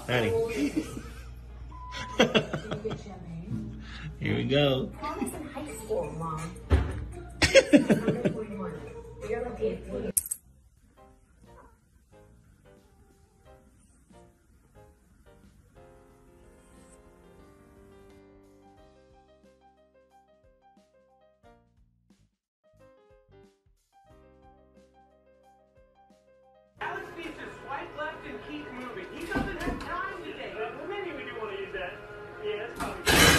Honey. Here we go. I was in high school, Mom. You're lucky. Alex needs to swipe left and keep moving. He doesn't have time today. Well, maybe we do want to use that. Yeah, that's probably.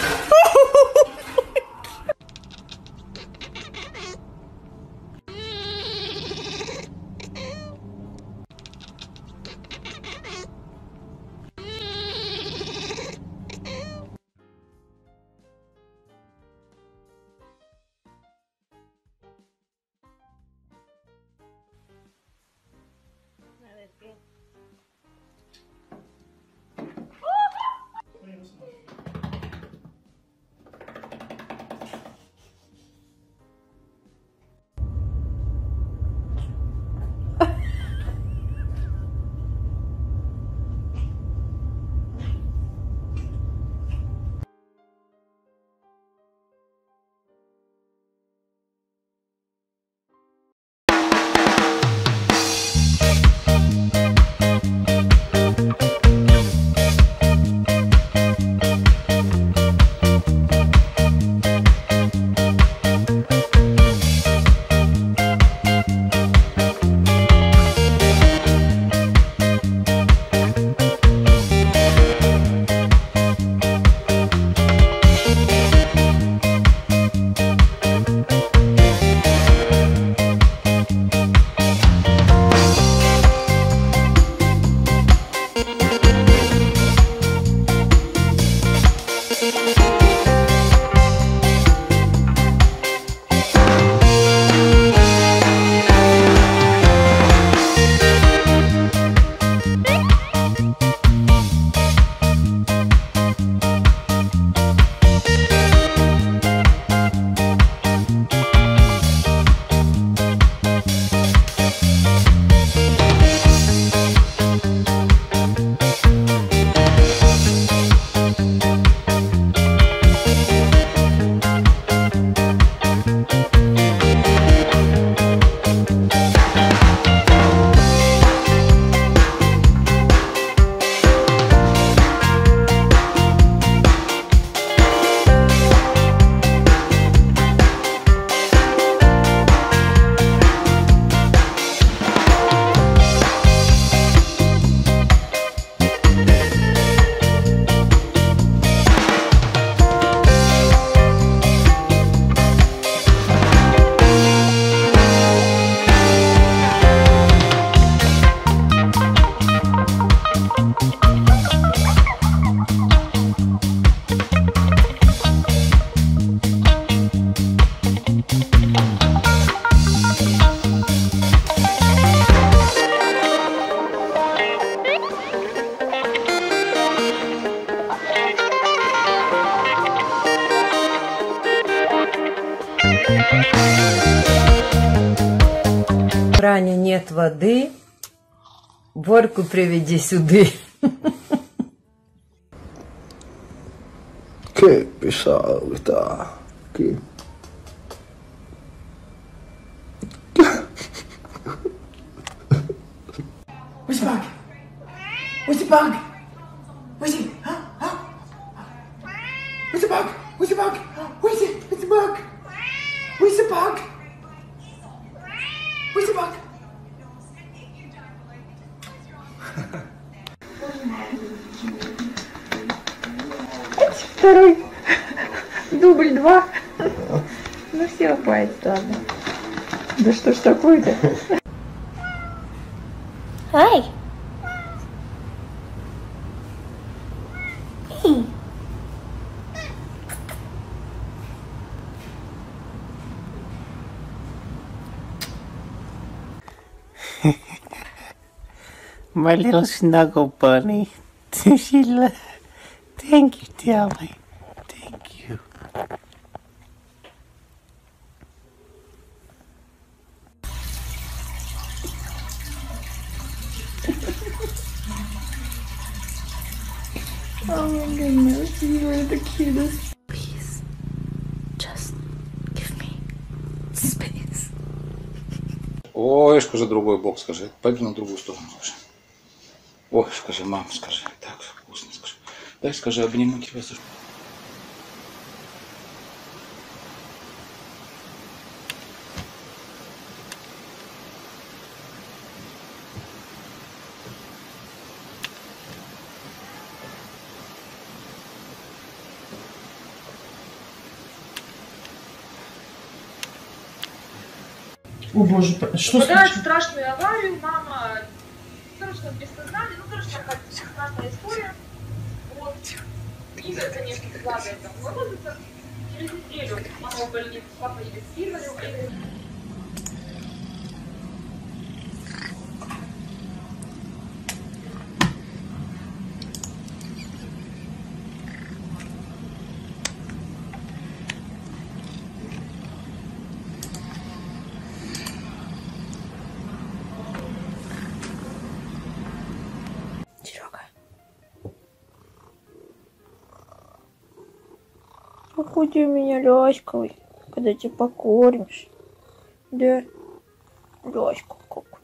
В кране нет воды, Борьку приведи сюда. Che pesavita, che... Where's the bug? Where's the bug? Where's he? Huh? Huh? Where's the bug? Where's the bug? Where's it? Where's the bug? Where's the bug? Where's the bug? Второй. Дубль 2. Ну все, хватит, ладно. Да что ж такое-то? Hi. Hey. My little snuggle bunny. Thank you, darling. Thank you. goodness, you are the cutest. Please, just give me space. Ой, скажи другой бок, скажи. Пойду на другую сторону, скажи. Ой, скажи, мама, скажи. Так, вкусно, скажи. Дай, скажи, обниму тебя, Саша. О боже, что попадает в страшную аварию, мама страшно без сознания, ну, короче, такая страшная история. Вот. Игорь, конечно, падает там, морозится. Через неделю мама в больнице, папа едет с Игорем. Какой ты у меня ласковый, когда тебя покормишь. Да, ласковый какой.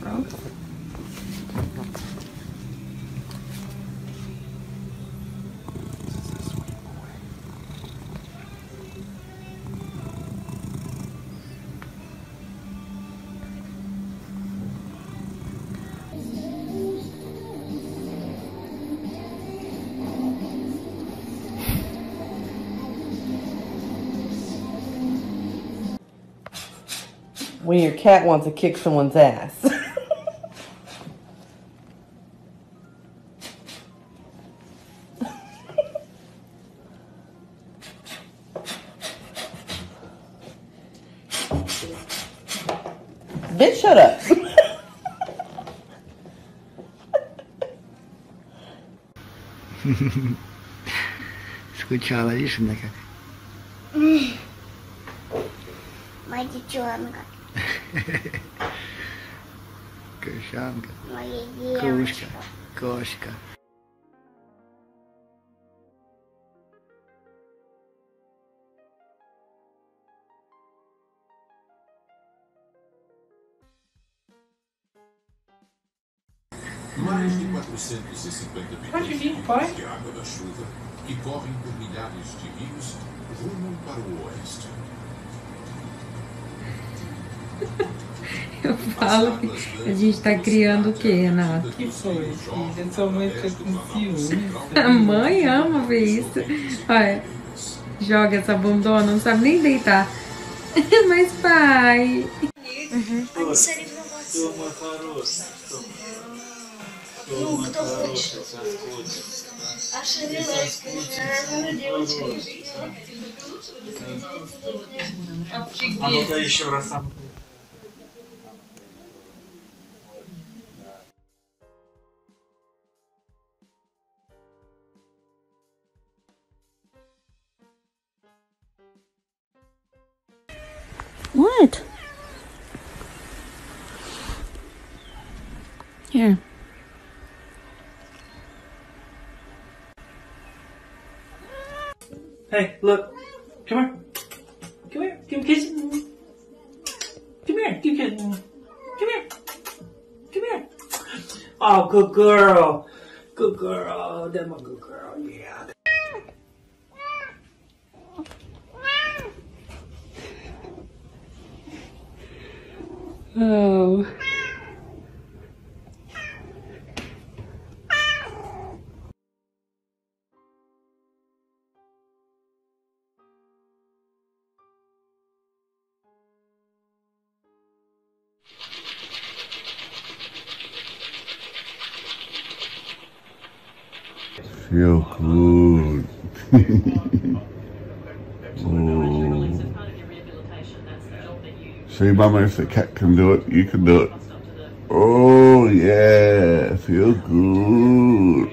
when your cat wants to kick someone's ass. Bitch, shut up. Скучала, видишь, она как? Моя девчонка. Кошанка. Моя девочка. Кошка. Mais de 450 bilhões de litros de água da chuva que correm por milhares de rios rumam para o oeste. Eu falo que a gente tá criando o quê, Renato? Que foi, filha? Sua mãe fica com ciúmes. A mãe ama ver isso. Olha, joga essa bundona, não sabe nem deitar. Mas pai... Дома хорошая. Ну, кто хочет. А шевелась, наверное, девочка. А ну-ка еще раз сам. What? Here. Hey, look. Come here. Come here. Give me a kiss. Come here. Give me a kiss. Come here. Come here. Oh, good girl. Good girl. That's my good girl. Yeah. Oh. Feel good. Oh. See, Mama, if the cat can do it, you can do it. Oh, yeah. Feel good.